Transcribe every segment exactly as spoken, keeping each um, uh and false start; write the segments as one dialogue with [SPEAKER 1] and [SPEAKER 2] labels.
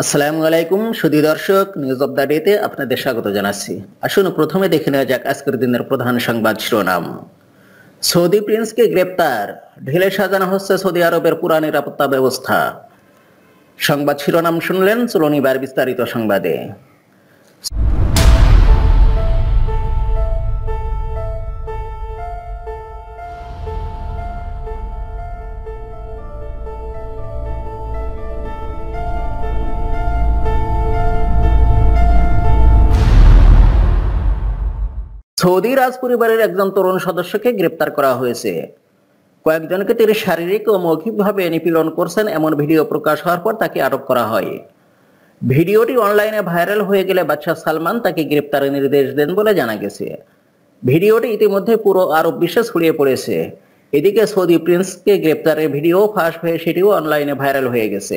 [SPEAKER 1] আসসালামু আলাইকুম সুধী দর্শক, নিউজ অব দ্য ডেতে আপনাদের স্বাগত জানাচ্ছি। আসুন প্রথমে দেখে নেওয়া যাক আজকের দিনের প্রধান সংবাদ শিরোনাম। সৌদি প্রিন্সকে গ্রেপ্তার, ঢেলে সাজানো হচ্ছে সৌদি আরবের পুরা নিরাপত্তা ব্যবস্থা। সংবাদ শিরোনাম শুনলেন, চলুন এবার বিস্তারিত সংবাদে। সৌদি রাজ পরিবারের একজন তরুণ সদস্যকে গ্রেপ্তার করা হয়েছে। কয়েকজনকে তিনি শারীরিক ও মৌখিকভাবে নিপীড়ন করছেন এমন ভিডিও প্রকাশ হওয়ার পর তাকে আটক করা হয়। ভিডিওটি অনলাইনে ভাইরাল হয়ে গেলে বাদশাহ সালমান তাকে গ্রেপ্তারের নির্দেশ দেন বলে জানা গেছে। ভিডিওটি ইতিমধ্যে পুরো আরব বিশ্বে ছড়িয়ে পড়েছে। এদিকে সৌদি প্রিন্সকে গ্রেপ্তারের ভিডিও ফাঁস হয়ে সেটিও অনলাইনে ভাইরাল হয়ে গেছে।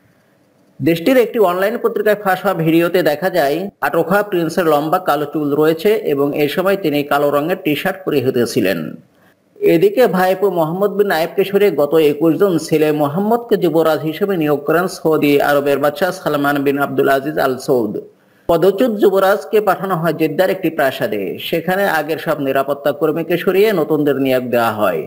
[SPEAKER 1] দেশটির একটি অনলাইন পত্রিকায় ফাঁস হওয়া ভিডিওতে দেখা যায় আটক হওয়া প্রিন্সের লম্বা কালো চুল রয়েছে এবং এই সময় তিনি কালো রঙের টি শার্ট পরিহিত ছিলেন। এদিকে ভাইপো মোহাম্মদ বিন নায়েবকে সরিয়ে গত একুশ জন ছেলে মোহাম্মদকে যুবরাজ হিসেবে নিয়োগ করেন সৌদি আরবের বাদশাহ সালমান বিন আব্দুল আজিজ আল সৌদ। পদচ্যুত যুবরাজকে পাঠানো হয় জেদ্দার একটি প্রাসাদে। সেখানে আগের সব নিরাপত্তা কর্মীকে সরিয়ে নতুনদের নিয়োগ দেওয়া হয়।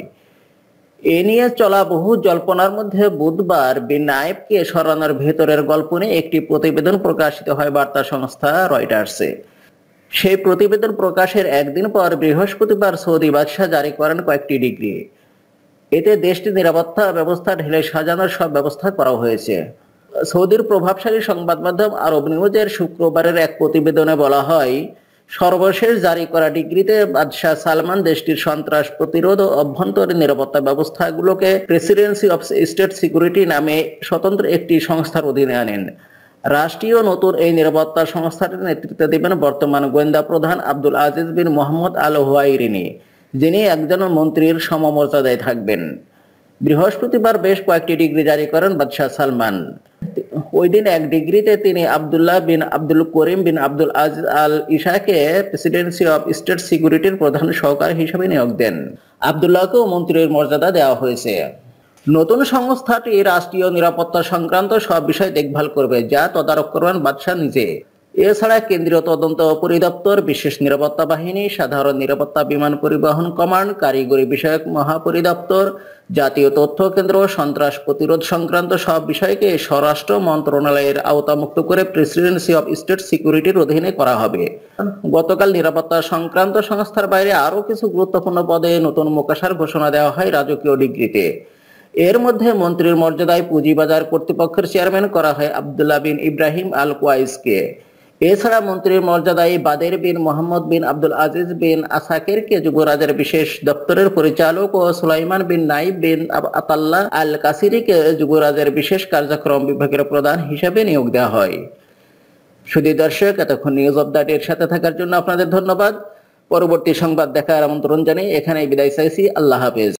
[SPEAKER 1] এ নিয়ে চলা বহু জল্পনার মধ্যে বুধবার বিন নায়েবকে সরানোর ভেতরের গল্প নিয়ে একটি প্রতিবেদন প্রকাশিত হয় বার্তা সংস্থা রয়টার্সে। সেই প্রতিবেদন প্রকাশের একদিন পর বৃহস্পতিবার সৌদি বাদশাহ জারি করেন কয়েকটি ডিগ্রি। এতে দেশটির নিরাপত্তা ব্যবস্থা ঢেলে সাজানোর সব ব্যবস্থা করা হয়েছে। সৌদির প্রভাবশালী সংবাদ মাধ্যম আরব নিউজের শুক্রবারের এক প্রতিবেদনে বলা হয়, সর্বশেষ জারি করা ডিগ্রিতে বাদশাহ সালমান দেশটির সন্ত্রাস প্রতিরোধ ও অভ্যন্তরীণ নিরাপত্তা ব্যবস্থাগুলোকে প্রেসিডেন্সি অফ স্টেট সিকিউরিটি নামে স্বতন্ত্র একটি সংস্থার অধীনে আনেন। রাষ্ট্রীয় নতুন এই নিরাপত্তা সংস্থাটির নেতৃত্ব দেবেন বর্তমান গোয়েন্দা প্রধান আব্দুল আজিজ বিন মোহাম্মদ আল হুয়াইরিনি, যিনি একজন মন্ত্রীর সমমর্যাদায় থাকবেন। বৃহস্পতিবার বেশ কয়েকটি ডিগ্রি জারি করেন বাদশাহ সালমান। ওই দিন এক ডিগ্রিতে তিনি Abdullah bin Abdul Karim bin Abdul Aziz Al ইশাকে প্রেসিডেন্সি অফ স্টেট সিকিউরিটির প্রধান সহকারী হিসেবে নিয়োগ দেন। আবদুল্লাহকেও মন্ত্রীর মর্যাদা দেওয়া হয়েছে। নতুন সংস্থাটি রাষ্ট্রীয় নিরাপত্তা সংক্রান্ত সব বিষয় দেখভাল করবে, যা তদারক করবেন বাদশাহ নিজে। এছাড়া কেন্দ্রীয় তদন্ত পরিদপ্তর, বিশেষ নিরাপত্তা বাহিনী, সাধারণ নিরাপত্তা বিমান পরিবহন কমান্ড, কারিগরি বিষয়ক মহাপরিদপ্তর, জাতীয় তথ্য কেন্দ্র, সন্ত্রাস প্রতিরোধ সংক্রান্ত সব বিষয়কে স্বরাষ্ট্র মন্ত্রণালয়ের আওতামুক্ত করে প্রেসিডেন্সি অফ স্টেট সিকিউরিটির অধীনে করা হবে। গতকাল নিরাপত্তা সংক্রান্ত সংস্থার বাইরে আরও কিছু গুরুত্বপূর্ণ পদে নতুন মোকাশার ঘোষণা দেওয়া হয় রাজকীয় ডিগ্রিতে। এর মধ্যে মন্ত্রীর মর্যাদায় পুঁজিবাজার কর্তৃপক্ষের চেয়ারম্যান করা হয় আবদুল্লাহ বিন ইব্রাহিম আল কোয়াইসকে। এছাড়া মন্ত্রীর মর্যাদায় বাদের বিন মোহাম্মদ বিন আব্দুল আজিজ বিন আসাকিরকে যুবরাজের বিশেষ দপ্তরের পরিচালক ও সুলাইমান বিন নাইব বিন আতাল্লাহ আল কাসিরিকে যুবরাজের বিশেষ কার্যক্রম বিভাগের প্রধান হিসেবে নিয়োগ দেওয়া হয়। সুধী দর্শক, এতক্ষণ নিউজ অব দ্য ডের সাথে থাকার জন্য আপনাদের ধন্যবাদ। পরবর্তী সংবাদ দেখার আমন্ত্রণ জানিয়ে এখানেই বিদায় চাইছি। আল্লাহ হাফেজ।